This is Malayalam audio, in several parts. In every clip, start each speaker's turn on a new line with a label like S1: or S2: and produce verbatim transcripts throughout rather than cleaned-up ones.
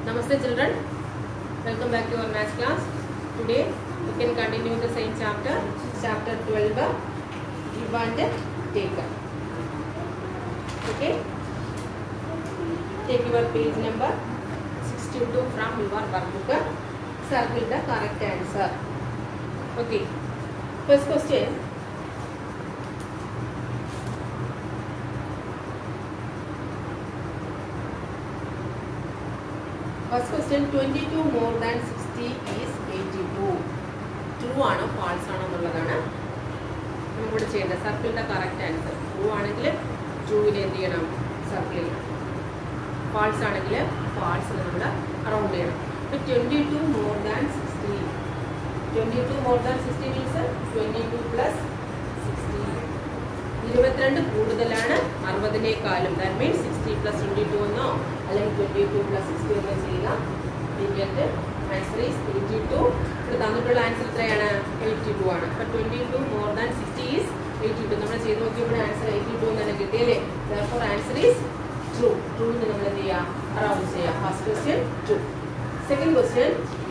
S1: Namaste children, welcome back to our maths class. Today we can continue the same chapter, chapter twelve, give and take. Okay, take your page number sixty-two from your workbook, circle the correct answer. Okay, first question. First question, twenty-two more than sixty is eighty-two. True or false? We will change the circle the correct answer. True or true in the circle. False or false around here. But twenty-two more than sixty. twenty-two more than sixty means twenty-two plus sixty. twenty-two കൂടുതലാണ് അറുപതിനേക്കാളും. That means sixty plus twenty-two എന്നോ അല്ലെങ്കിൽ twenty-two plus sixty എന്ന് ചെയ്യുക. We get the answer is eighty-two. ഇവിടെ തന്നിട്ടുള്ള ആൻസർ എത്രയാണ്? eighty-two ആണ്. അപ്പോൾ twenty-two more than sixty is eighty-two. നമ്മൾ ചെയ്ത് നോക്കിയപ്പോൾ ആൻസർ eighty-two എന്ന് തന്നെ കിട്ടിയല്ലേ? Therefore answer is true. True എന്ന് നമ്മൾ എന്ത് ചെയ്യുക? അറൗണ്ട് ചെയ്യുക. First question true. Second question.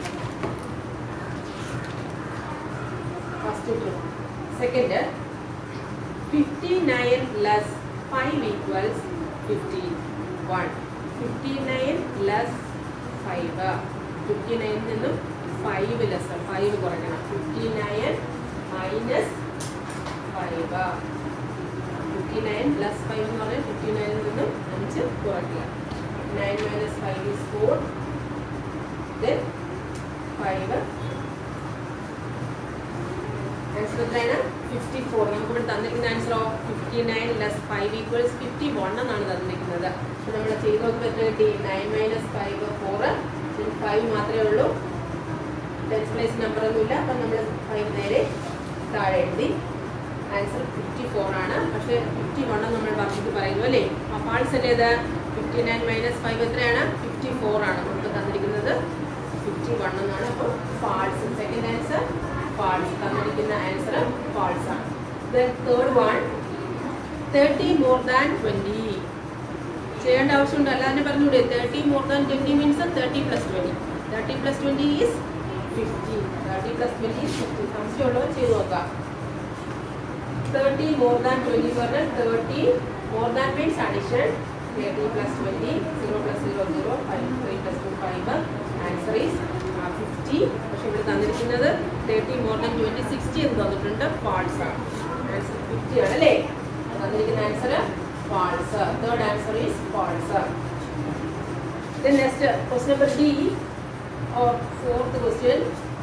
S1: First true. Second, fifty-nine plus five equals fifty-one. fifty-nine plus five. fifty-nine നിന്നും five less. five കുറയ്ക്കണം. fifty-nine minus five. fifty-nine plus five എന്ന് പറഞ്ഞാൽ fifty-nine നിന്നും അഞ്ച് കുറയ്ക്കുക. nine minus five is four. Then five. Answer എത്രയാണ്? fifty-four. നമുക്ക് ഇവിടെ തന്നിരിക്കുന്ന ആൻസറോ fifty-nine plus five equals fifty-one എന്നാണ് തന്നിരിക്കുന്നത്. അപ്പോൾ നമ്മൾ ചെയ്ത് നോക്കുമ്പോൾ എത്ര കിട്ടി? nine minus five four. five മാത്രമേ ഉള്ളൂ. ടെൻസ് പ്ലേസ് നമ്പർ ഒന്നുമില്ല. അപ്പം നമ്മൾ five നേരെ താഴെ എഴുതി. ആൻസർ fifty-four ആണ്. പക്ഷേ fifty-one നമ്മൾ പറഞ്ഞിട്ട് പറയുന്നു അല്ലേ? അപ്പോൾ ഫാൾസ് അല്ലേ ഇത്? fifty-nine minus five എത്രയാണ്? fifty-four ആണ് നമുക്ക് തന്നിരിക്കുന്നത്. fifty-one എന്നാണ്. അപ്പോൾ ഫാൾസ്. Second answer false. തന്നിരിക്കുന്ന ആൻസർ false ആണ്. Then third one, thirty more than twenty. ചെയ്യേണ്ട ആവശ്യമുണ്ട്. അല്ലാതെ പറഞ്ഞൂടെ thirty more than twenty means thirty plus twenty. thirty plus twenty is fifty. thirty plus twenty is fifty. സംശയമുള്ളവർ ചെയ്ത് നോക്കാം. thirty more than twenty പറഞ്ഞാൽ thirty more than means addition. thirty plus twenty, zero plus zero, zero, five, three plus two, five. Answer is fifty. പക്ഷെ ഇവിടെ തന്നിരിക്കുന്നത് thirty more than twenty, sixty എന്ന് തന്നിട്ടുണ്ട്. ഫാൾസ് ആണ്. ആൻസർ fifty ആണ് അല്ലേ? തന്നിരിക്കുന്ന answer false. Third answer is false. Then next question number D or fourth question.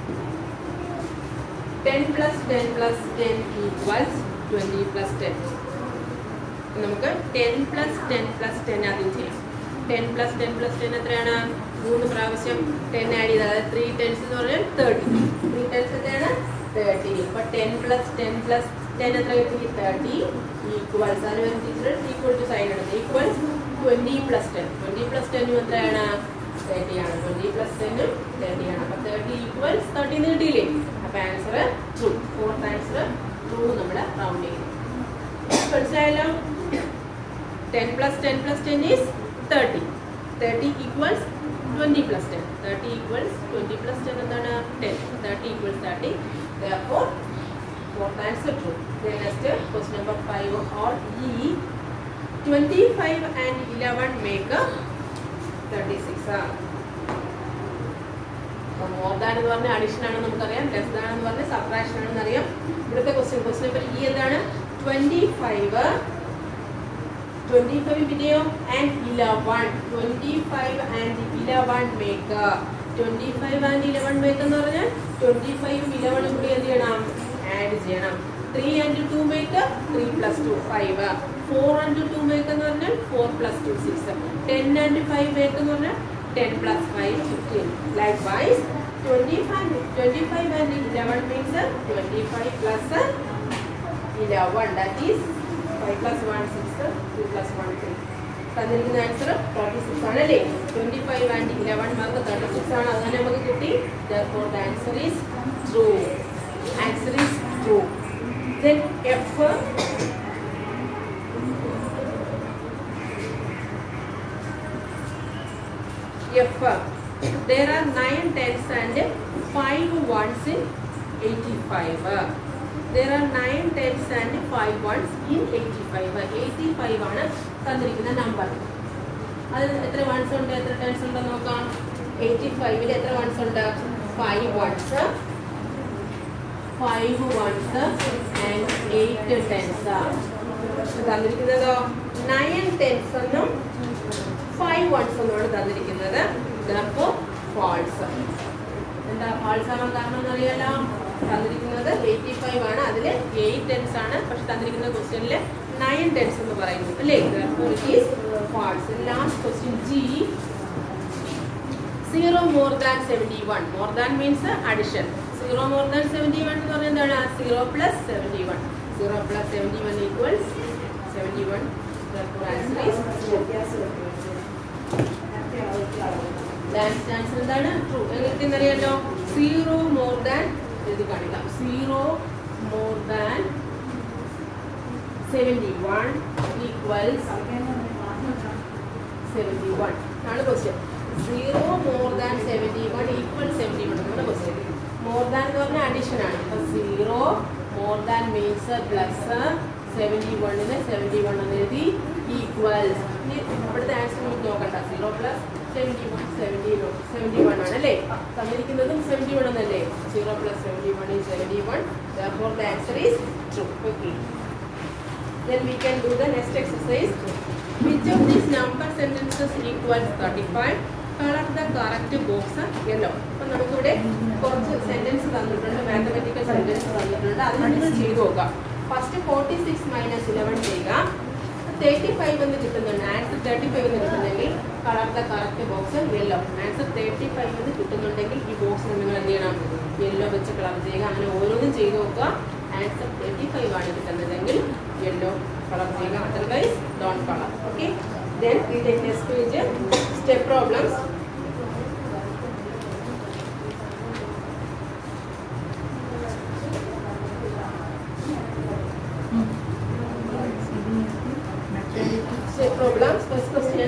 S1: ten plus ten plus ten equals twenty plus ten. നമുക്ക് ten plus ten plus ten ആദ്യം ചെയ്യാം. ten plus ten plus ten എത്രയാണ്? മൂന്ന് പ്രാവശ്യം ten ആഡ് ചെയ്താൽ അതായത് ത്രീ ടെൻസ് എന്ന് പറഞ്ഞാൽ തേർട്ടി. ത്രീ ടെൻസ് എത്രയാണ്? തേർട്ടി. അപ്പോൾ ten plus ten plus ten എത്ര കിട്ടി? Thirty equals. അതിന് വേണ്ടി ടീച്ചർ ഈക്വൽ ടു സൈൻ എടുത്ത് equals twenty plus ten. Twenty plus ടെന്നും എത്രയാണ്? തേർട്ടി ആണ്. ട്വൻറ്റി പ്ലസ് ടെന്നും തേർട്ടി ആണ്. അപ്പോൾ തേർട്ടി ഈക്വൽസ് തേർട്ടി എന്ന് കിട്ടിയില്ലേ? അപ്പോൾ answer true. Fourth answer true നമ്മൾ റൗണ്ട് ചെയ്തു. മനസ്സിലായല്ലോ? ten plus ten plus ten is thirty. thirty equals twenty plus ten. thirty equals twenty plus ten എന്താണ്? ten. thirty equals thirty. Therefore, fourth answer true. Then next question number five or E. twenty-five and eleven make thirty-six. അപ്പോൾ മോർ ദാൻ എന്ന് പറഞ്ഞാൽ അഡീഷൻ ആണെന്ന് നമുക്കറിയാം. ലെസ് ദാൻ എന്ന് പറഞ്ഞാൽ സബ്ട്രാക്ഷൻ ആണെന്ന് അറിയാം. ഇവിടുത്തെ ക്വസ്റ്റ്യൻ ക്വസ്റ്റ്യൻ നമ്പർ E എന്താണ്? twenty-five twenty-five video and eleven. twenty-five and eleven make. twenty-five and eleven make എന്ന് പറഞ്ഞാൽ twenty-five eleven കൂടി എന്ത് ചെയ്യണം? ആഡ് ചെയ്യണം. three and two make three plus two five. four and two make എന്ന് പറഞ്ഞാൽ four plus two six. ten and five make എന്ന് പറഞ്ഞാൽ ten plus five fifteen. Likewise twenty-five twenty-five and eleven makes twenty-five plus eleven. That is five plus one six, two plus one three. തന്നിരിക്കുന്ന ആൻസർ thirty-six ആണല്ലേ? twenty-five and eleven mark thirty-six ആണ്. അങ്ങനെ നമുക്ക് കിട്ടി. Therefore the answer is true. Answer is true. Then F F there are nine tens and five ones in eighty-five. There are nine tens and five ones in eighty-five. eighty-five ആണ് തന്നിരിക്കുന്ന നമ്പർ. അതിൽ എത്ര വൺസ് ഉണ്ട്, എത്ര ടെൻസ് ഉണ്ടെന്ന് നോക്കാം. eighty-five ൽ എത്ര വൺസ് ഉണ്ട്? five ones, five ones and eight tens. തന്നിരിക്കുന്നതോ nine tens എന്നും five ones എന്നുമാണ് തന്നിരിക്കുന്നത്. therefore false. എന്താ false ആവാൻ കാരണം എന്നറിയാലോ? തന്നിരിക്കുന്നത് eighty-five ആണ്, അതിൽ eight tens ആണ്, പക്ഷെ തന്നിരിക്കുന്ന ക്വസ്റ്റ്യനിൽ nine tens എന്ന് പറയുന്നു അല്ലേ? therefore it is false. Last question G. zero more than seventy-one. More than means addition. zero more than seventy-one എന്ന് പറഞ്ഞാൽ എന്താണ്? zero plus seventy-one. zero plus seventy-one equals seventy-one. therefore answer is last answer എന്താണ്? true. എങ്ങനെയെന്ന് അറിയാലോ? zero more than ഇത് കാണിക്കാം. zero more than seventy-one equals seventy-one ആണ് question. zero more than seventy-one equals seventy-one എന്നാണ് ക്വസ്റ്റ്യൻ. more than എന്ന് പറഞ്ഞാൽ അഡീഷൻ ആണ്. അപ്പോൾ zero more than means plus seventy-one ന് seventy-one എന്ന് എഴുതി equals. ഇവിടുത്തെ ആൻസർ നമുക്ക് നോക്കണ്ട. zero plus seventy-one seventy-one seventy-one ആണ് അല്ലേ? തന്നിരിക്കുന്നതും seventy-one എന്നല്ലേ? zero plus seventy-one is seventy-one. therefore the answer is true. Okay. Then we can do the next exercise. Which of these number sentences equals thirty-five? Color the correct box yellow. അപ്പോൾ നമുക്കിവിടെ കുറച്ച് സെന്റൻസ് തന്നിട്ടുണ്ട്, മാത്തമാറ്റിക്കൽ സെന്റൻസ് തന്നിട്ടുണ്ട്. അത് നിങ്ങൾ ചെയ്ത് നോക്കാം. First forty six minus eleven ചെയ്യുക. തേർട്ടി ഫൈവ് എന്ന് കിട്ടുന്നുണ്ട്. ആൻസർ തേർട്ടി ഫൈവ് എന്ന് കിട്ടുന്നെങ്കിൽ colour the correct box yellow. Answer thirty five എന്ന് കിട്ടുന്നുണ്ടെങ്കിൽ ഈ ബോക്സിന് നിങ്ങൾ എന്ത് ചെയ്യണം? യെല്ലോ വെച്ച് കളർ ചെയ്യുക. അങ്ങനെ ഓരോന്നും ചെയ്ത് നോക്കുക. ആൻസർ തേർട്ടി ഫൈവ് ആണ് കിട്ടുന്നതെങ്കിൽ യെല്ലോ കളർ ചെയ്യുക. Otherwise don't colour. Okay. Then we take next page. Step problems. Step problems. First question.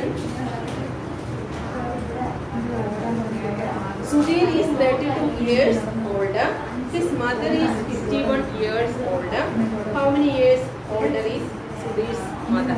S1: Sudhir is thirty-two years older. His mother is fifty-one years older. How many years older is Sudhir's mother?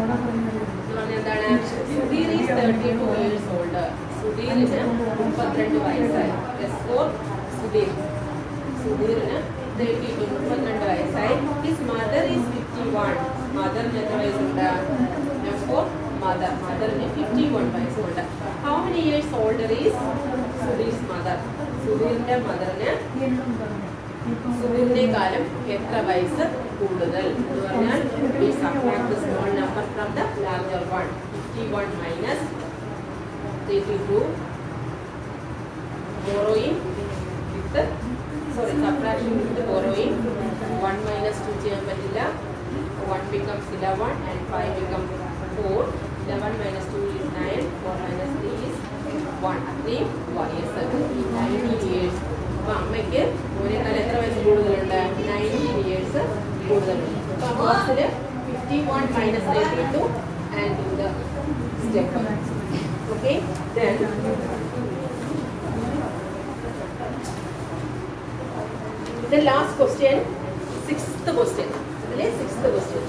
S1: Sudhir is thirty-two years older. Sudhir is thirty-two വയസ്സായി. Yes, for Sudhir. Sudhir is thirty-two വയസ്സായി. His mother is fifty-one. Mother എത്ര വയസ്സുണ്ട്? Therefore mother. Mother is fifty-one വയസ്സുണ്ട്. How many years older is Sudhir's mother? സുധീറിന്റെ മദറിന് സുധീറിനേക്കാളും എത്ര വയസ്സ് കൂടുതൽ എന്ന് പറഞ്ഞാൽ we subtract the small number from the larger one. fifty-one minus thirty-two. Borrowing with sorry subtraction with borrowing. one minus two ചെയ്യാൻ പറ്റില്ല. one becomes eleven and five becomes four. eleven minus two is nine. four minus three is one. അത്രയും വയസ്സ്. nineteen years. അപ്പോൾ അമ്മയ്ക്ക് ഒരേക്കാലം എത്ര വയസ്സ് കൂടുതലുണ്ട്? nineteen years കൂടുതലുണ്ട്. അപ്പോൾ ബോക്സിൽ fifty-one minus thirty-two and do the step. Okay. Then the last question, sixth question. The sixth question.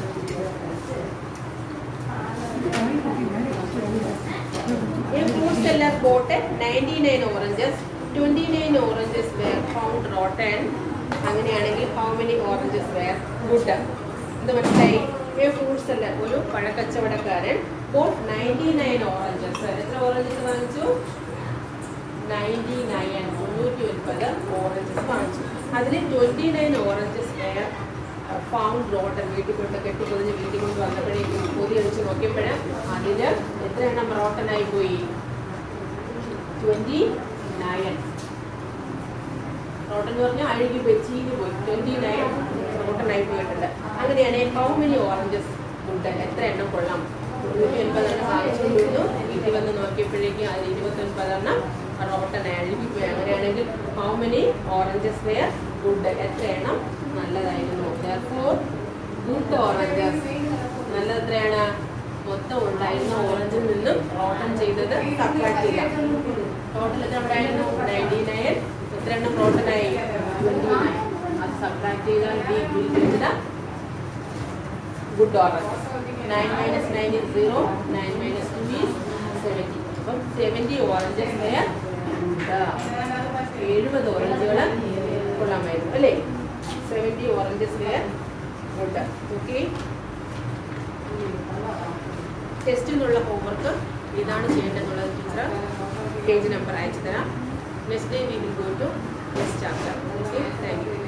S1: A food seller bought ninety-nine oranges. twenty-nine oranges were found rotten. അങ്ങനെയാണെങ്കിൽ how many oranges were good? ഇത് മനസ്സിലായി. A food seller, ഒരു പഴക്കച്ചവടക്കാരൻ bought ninety-nine oranges. എത്ര ഓറഞ്ചസ് വാങ്ങിച്ചു? ninety-nine. മുന്നൂറ്റി ഒൻപത് ഓറഞ്ചസ് വാങ്ങിച്ചു. അതിൽ twenty-nine oranges were found rotten. വീട്ടിൽ കൊണ്ട് കെട്ടി പൊതിഞ്ഞ് വീട്ടിൽ കൊണ്ട് വന്നപ്പോഴേക്കും പൊതി അടിച്ച് നോക്കിയപ്പോഴ് അതിൽ എത്ര എണ്ണം റോട്ടൻ ആയി പോയി? Twenty nine. റോട്ടൻ എന്ന് പറഞ്ഞാൽ അഴുകി പോയി, ചീഞ്ഞു പോയി. ട്വന്റി നയൻ റോട്ടൻ ആയി പോയിട്ടുണ്ട്. അങ്ങനെയാണെങ്കിൽ ഹൗ മെനി ഓറഞ്ചസ് ഉണ്ട്? എത്ര എണ്ണം കൊള്ളാം? മുന്നൂറ്റി ഒൻപതെണ്ണം വാങ്ങിച്ചുകൊണ്ടിരുന്നു. വീട്ടിൽ വന്ന് നോക്കിയപ്പോഴേക്കും അതിൽ ഇരുപത്തൊൻപതെണ്ണം റോട്ടൻ അഴുകിപ്പോയി. അങ്ങനെയാണെങ്കിൽ how many oranges were good? എത്ര എണ്ണം നല്ലതായിരുന്നു? Therefore good oranges. നല്ലത് എത്രയാണ്? മൊത്തം ഉണ്ടായിരുന്ന ഓറഞ്ചിൽ നിന്നും റോട്ടൺ ചെയ്തത് സബ്ട്രാക്ട് ചെയ്യാം. ടോട്ടൽ എത്ര ഉണ്ടായിരുന്നു? Ninety nine. എത്ര എണ്ണം റോട്ടൺ ആയി? Twenty nine. അത് സബ്ട്രാക്ട് ചെയ്താൽ we will get the good orange. Nine minus nine is zero. Nine minus two is seventy. അപ്പം സെവൻറ്റി ഓറഞ്ചസ് വേർ ഉണ്ട്. എഴുപത് ഓറഞ്ചുകൾ കൊള്ളാമായിരുന്നു അല്ലേ? സെവൻറ്റി ഓറഞ്ചസ് വേർ ഉണ്ട്. ഓക്കെ, ടെസ്റ്റിൽ നിന്നുള്ള ഹോംവർക്ക് ഇതാണ് ചെയ്യേണ്ടതെന്നുള്ളത് ടീച്ചർ പേജ് നമ്പർ അയച്ചു തരാം. Next day we will go to next chapter. Okay, thank U.